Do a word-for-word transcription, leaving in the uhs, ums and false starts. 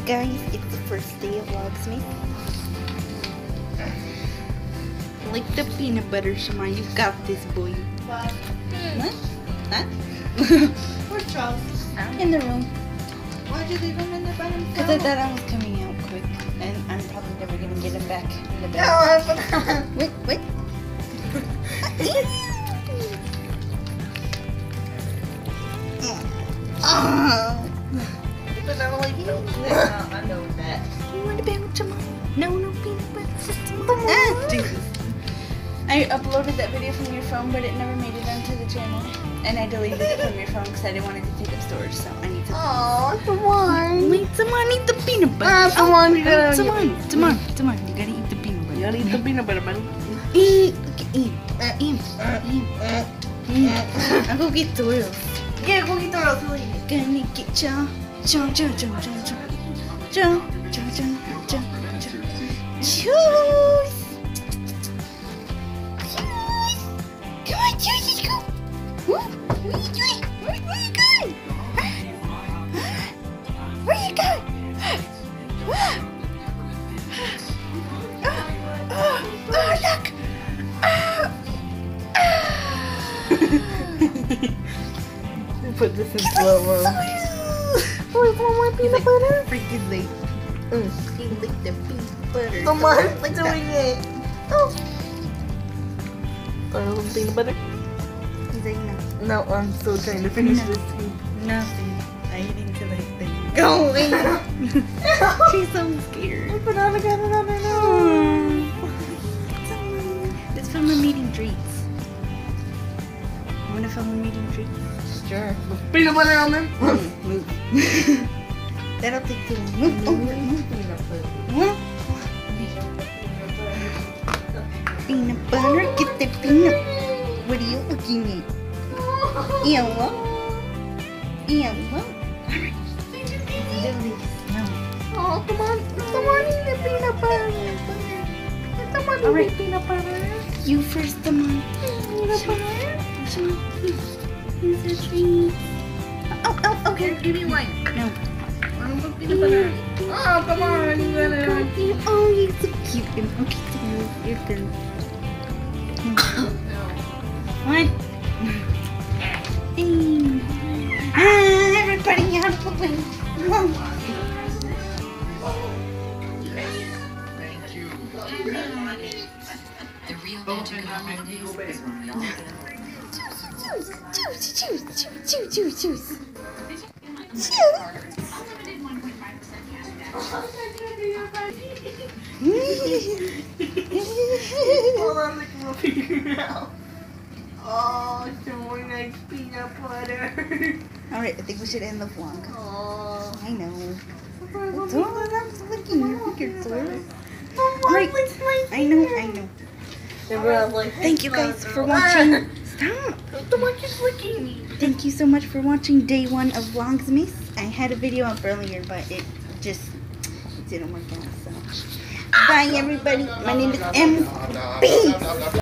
guys, it's the first day of Vlogsmith. Like the peanut butter, Shema. You got this, boy. What? What? Huh? Where's Charles? In the room. Why'd you leave him in there by himself? Because I thought I was coming out quick. And I'm probably never going to get him back in the No, bed. I forgot. Wait, wait. Oh. But I'm like, no, I know that. You want to be with Shema? No, no peanut butter. Ah, Jesus. I uploaded that video from your phone, but it never made it onto the channel. And I deleted it from your phone because I didn't want it to take up storage, so I need to... Oh, come on. Wait, someone eat the peanut butter. Ah, come on, you gotta... Someone, Tamar, Tamar, you gotta eat the peanut butter. You gotta eat the peanut butter, buddy. Eat, eat, eat, eat, eat. I'll go get the oil. Yeah, go get the rose. Gonna get cha, cha, cha, cha, cha, cha, cha, cha, cha, cha, cha. Choose. Come on, choose, let's go. Where are you doing? Where, where are you going? Where are you going? Oh, oh, oh, look. Put this in slow mo. Wait, one more peanut butter? Freaking late. Mm. He licked the peanut butter. Someone's Like doing that. it. Oh. Oh, some peanut butter? He's like, no. No, I'm still trying to finish No. this too. Nothing. I ate until I think. Go away. She's so scared. I forgot again another no. Let's film them eating treats. You wanna film them eating treats? Sure. With peanut butter on them? Move. Move. That'll take too long. Move. Oh, move. Peanut butter. What? Peanut butter. Get the peanut. What are you looking at? Ew. Ew. Alright. No. Oh, come on. Someone eat the peanut butter. Someone eat Alright. the peanut butter. You first, come on. Peanut butter. Here's a treat. Oh, oh, oh, Here, give me one. No. I don't want peanut butter. Oh, come on. You got it on. Oh, you're so cute. Okay, so you're good. One. Hey. Ah, everybody out of the way. The real magic of holidays is when we all get Choose, choose, choose, choose, choose, choose. Hold on, look, we'll figure it out. Oh, someone likes peanut butter. Alright, I think we should end the vlog. Oh. I know. It's all I'm looking at your fingers, Taurus. Right. I know, I know. Like, Thank you guys for watching. Stop. The one just licking me. Thank you so much for watching day one of Vlogsmith. I had a video up earlier, but it just it didn't work out. So, bye everybody. My name is M. Peace.